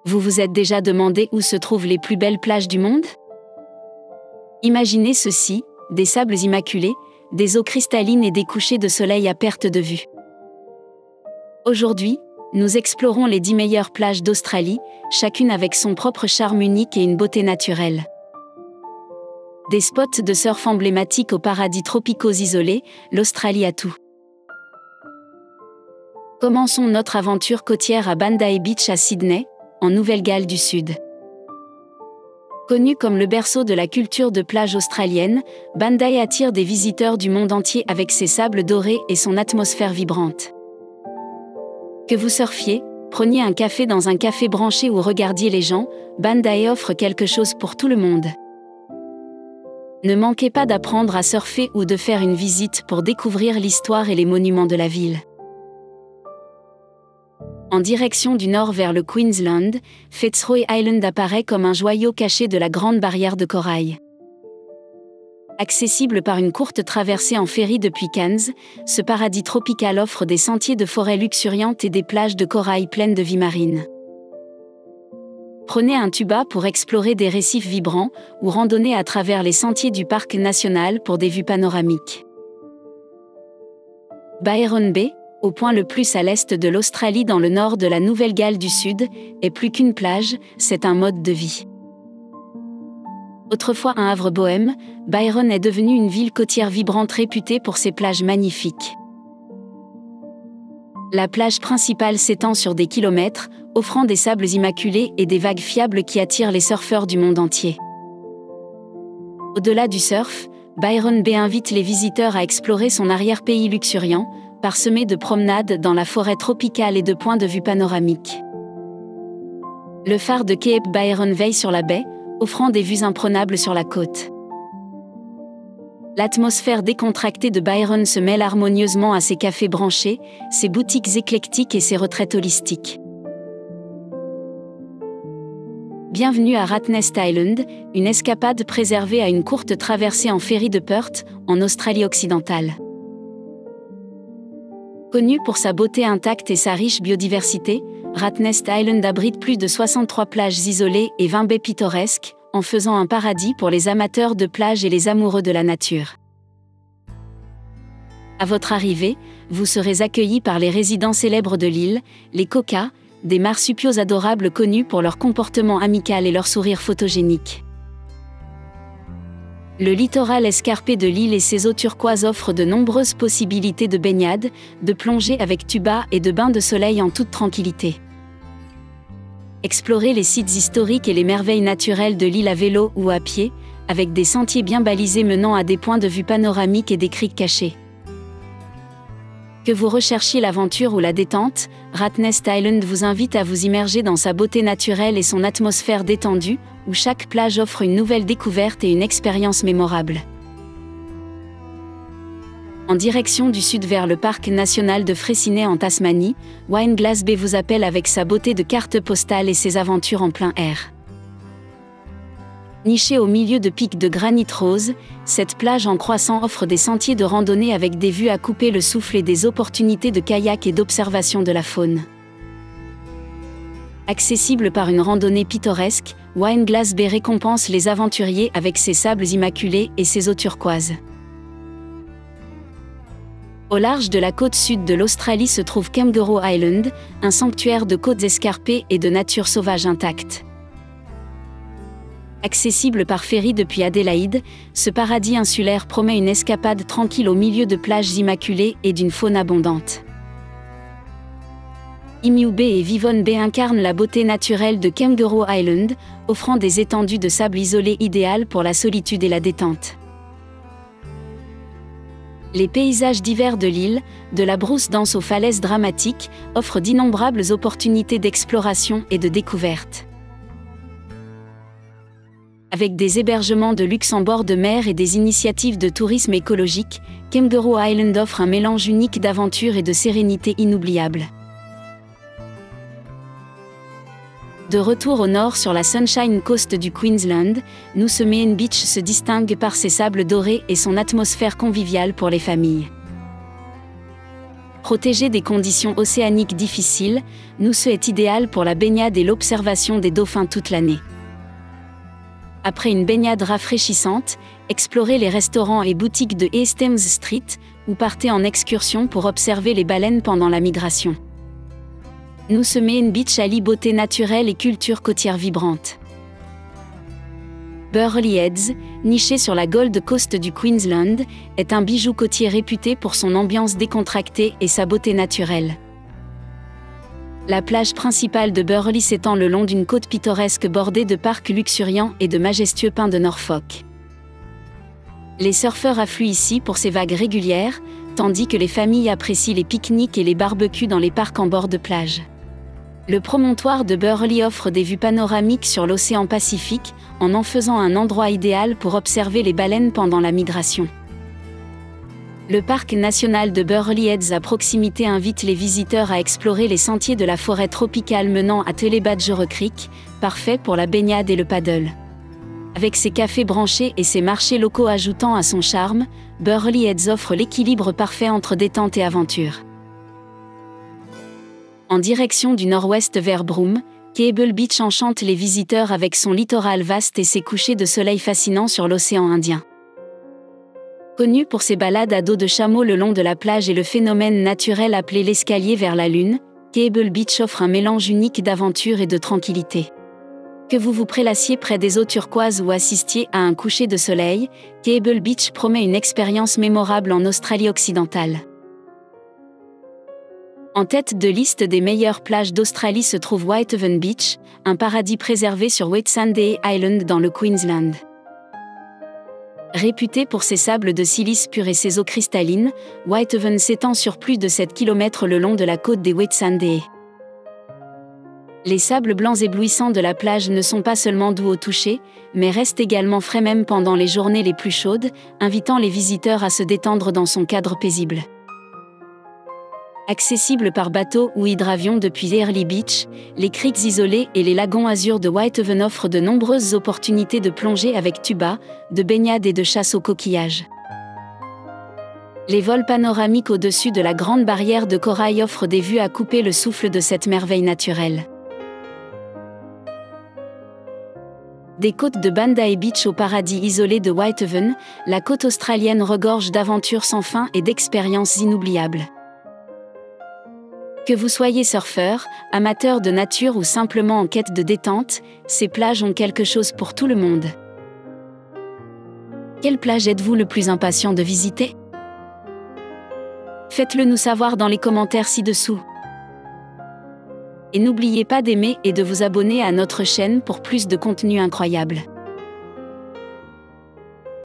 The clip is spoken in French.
Vous vous êtes déjà demandé où se trouvent les plus belles plages du monde? Imaginez ceci, des sables immaculés, des eaux cristallines et des couchers de soleil à perte de vue. Aujourd'hui, nous explorons les 10 meilleures plages d'Australie, chacune avec son propre charme unique et une beauté naturelle. Des spots de surf emblématiques aux paradis tropicaux isolés, l'Australie a tout. Commençons notre aventure côtière à Bondi Beach à Sydney, en Nouvelle-Galles du Sud. Connu comme le berceau de la culture de plage australienne, Bondi attire des visiteurs du monde entier avec ses sables dorés et son atmosphère vibrante. Que vous surfiez, preniez un café dans un café branché ou regardiez les gens, Bondi offre quelque chose pour tout le monde. Ne manquez pas d'apprendre à surfer ou de faire une visite pour découvrir l'histoire et les monuments de la ville. En direction du nord vers le Queensland, Fitzroy Island apparaît comme un joyau caché de la Grande Barrière de Corail. Accessible par une courte traversée en ferry depuis Cairns, ce paradis tropical offre des sentiers de forêt luxuriantes et des plages de corail pleines de vie marine. Prenez un tuba pour explorer des récifs vibrants ou randonnez à travers les sentiers du parc national pour des vues panoramiques. Byron Bay, au point le plus à l'est de l'Australie dans le nord de la Nouvelle-Galles du Sud, est plus qu'une plage, c'est un mode de vie. Autrefois un havre bohème, Byron est devenu une ville côtière vibrante réputée pour ses plages magnifiques. La plage principale s'étend sur des kilomètres, offrant des sables immaculés et des vagues fiables qui attirent les surfeurs du monde entier. Au-delà du surf, Byron Bay invite les visiteurs à explorer son arrière-pays luxuriant, parsemé de promenades dans la forêt tropicale et de points de vue panoramiques. Le phare de Cape Byron veille sur la baie, offrant des vues imprenables sur la côte. L'atmosphère décontractée de Byron se mêle harmonieusement à ses cafés branchés, ses boutiques éclectiques et ses retraites holistiques. Bienvenue à Ratnest Island, une escapade préservée à une courte traversée en ferry de Perth, en Australie occidentale. Connu pour sa beauté intacte et sa riche biodiversité, Ratnest Island abrite plus de 63 plages isolées et 20 baies pittoresques, en faisant un paradis pour les amateurs de plage et les amoureux de la nature. À votre arrivée, vous serez accueillis par les résidents célèbres de l'île, les kokas, des marsupiaux adorables connus pour leur comportement amical et leur sourire photogénique. Le littoral escarpé de l'île et ses eaux turquoises offrent de nombreuses possibilités de baignade, de plongée avec tuba et de bains de soleil en toute tranquillité. Explorez les sites historiques et les merveilles naturelles de l'île à vélo ou à pied, avec des sentiers bien balisés menant à des points de vue panoramiques et des criques cachées. Que vous recherchiez l'aventure ou la détente, Ratnest Island vous invite à vous immerger dans sa beauté naturelle et son atmosphère détendue, où chaque plage offre une nouvelle découverte et une expérience mémorable. En direction du sud vers le parc national de Freycinet en Tasmanie, Wineglass Bay vous appelle avec sa beauté de carte postale et ses aventures en plein air. Nichée au milieu de pics de granit rose, cette plage en croissant offre des sentiers de randonnée avec des vues à couper le souffle et des opportunités de kayak et d'observation de la faune. Accessible par une randonnée pittoresque, Wineglass Bay récompense les aventuriers avec ses sables immaculés et ses eaux turquoises. Au large de la côte sud de l'Australie se trouve Kangaroo Island, un sanctuaire de côtes escarpées et de nature sauvage intacte. Accessible par ferry depuis Adélaïde, ce paradis insulaire promet une escapade tranquille au milieu de plages immaculées et d'une faune abondante. Emu Bay et Vivonne Bay incarnent la beauté naturelle de Kangaroo Island, offrant des étendues de sable isolées idéales pour la solitude et la détente. Les paysages divers de l'île, de la brousse dense aux falaises dramatiques, offrent d'innombrables opportunités d'exploration et de découverte. Avec des hébergements de luxe en bord de mer et des initiatives de tourisme écologique, Kangaroo Island offre un mélange unique d'aventure et de sérénité inoubliable. De retour au nord sur la Sunshine Coast du Queensland, Noosa Beach se distingue par ses sables dorés et son atmosphère conviviale pour les familles. Protégé des conditions océaniques difficiles, Nusse est idéal pour la baignade et l'observation des dauphins toute l'année. Après une baignade rafraîchissante, explorez les restaurants et boutiques de East Thames Street, ou partez en excursion pour observer les baleines pendant la migration. Nusse Main Beach allie beauté naturelle et culture côtière vibrante. Burleigh Heads, niché sur la Gold Coast du Queensland, est un bijou côtier réputé pour son ambiance décontractée et sa beauté naturelle. La plage principale de Burleigh s'étend le long d'une côte pittoresque bordée de parcs luxuriants et de majestueux pins de Norfolk. Les surfeurs affluent ici pour ces vagues régulières, tandis que les familles apprécient les pique-niques et les barbecues dans les parcs en bord de plage. Le promontoire de Burleigh offre des vues panoramiques sur l'océan Pacifique, en faisant un endroit idéal pour observer les baleines pendant la migration. Le parc national de Burleigh Heads à proximité invite les visiteurs à explorer les sentiers de la forêt tropicale menant à Tulebadgereux Creek, parfait pour la baignade et le paddle. Avec ses cafés branchés et ses marchés locaux ajoutant à son charme, Burleigh Heads offre l'équilibre parfait entre détente et aventure. En direction du nord-ouest vers Broome, Cable Beach enchante les visiteurs avec son littoral vaste et ses couchers de soleil fascinants sur l'océan Indien. Connu pour ses balades à dos de chameau le long de la plage et le phénomène naturel appelé l'escalier vers la Lune, Cable Beach offre un mélange unique d'aventure et de tranquillité. Que vous vous prélassiez près des eaux turquoises ou assistiez à un coucher de soleil, Cable Beach promet une expérience mémorable en Australie occidentale. En tête de liste des meilleures plages d'Australie se trouve Whitehaven Beach, un paradis préservé sur Whitsunday Island dans le Queensland. Réputé pour ses sables de silice pur et ses eaux cristallines, Whitehaven s'étend sur plus de 7 km le long de la côte des Whitsunday. Les sables blancs éblouissants de la plage ne sont pas seulement doux au toucher, mais restent également frais même pendant les journées les plus chaudes, invitant les visiteurs à se détendre dans son cadre paisible. Accessible par bateau ou hydravion depuis Early Beach, les criques isolées et les lagons azur de Whitehaven offrent de nombreuses opportunités de plongée avec tuba, de baignade et de chasse aux coquillages. Les vols panoramiques au-dessus de la grande barrière de corail offrent des vues à couper le souffle de cette merveille naturelle. Des côtes de Bondi Beach au paradis isolé de Whitehaven, la côte australienne regorge d'aventures sans fin et d'expériences inoubliables. Que vous soyez surfeur, amateur de nature ou simplement en quête de détente, ces plages ont quelque chose pour tout le monde. Quelle plage êtes-vous le plus impatient de visiter ? Faites-le nous savoir dans les commentaires ci-dessous. Et n'oubliez pas d'aimer et de vous abonner à notre chaîne pour plus de contenu incroyable.